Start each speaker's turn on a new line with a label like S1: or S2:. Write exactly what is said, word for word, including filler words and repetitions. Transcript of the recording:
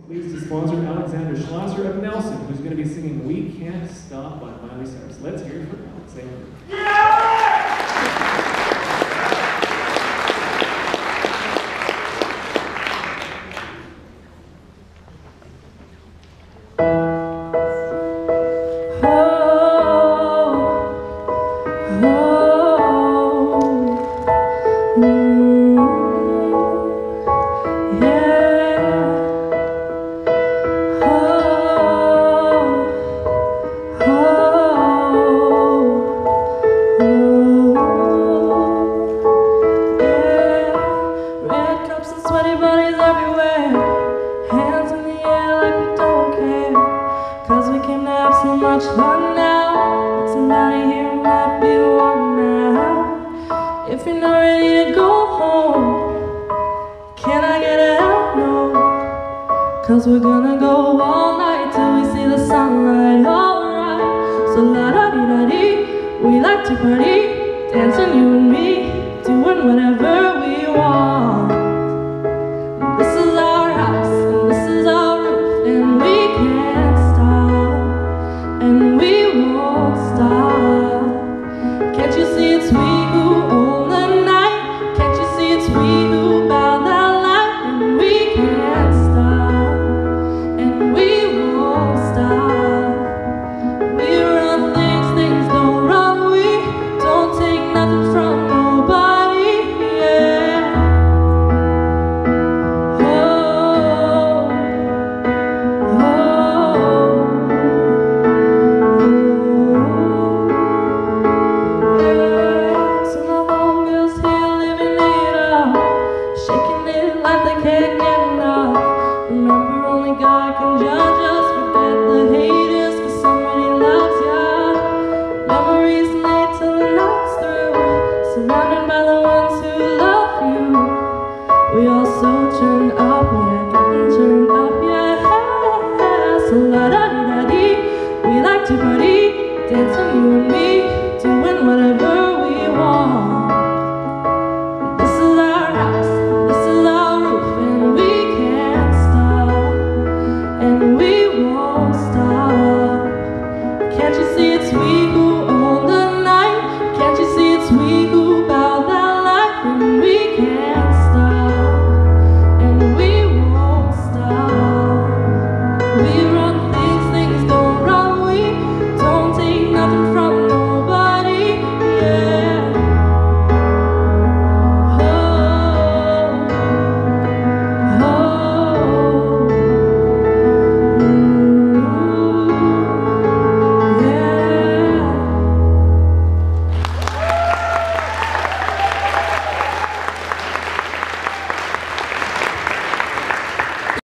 S1: Pleased to sponsor Alexandra Schlosser of Nelson, who's going to be singing We Can't Stop by Miley Cyrus. Let's hear it for Alexandra.
S2: Cause we're gonna go all night till we see the sunlight, alright. So la-da-dee-da-dee, we like to party, dancing you and me, doing whatever we want.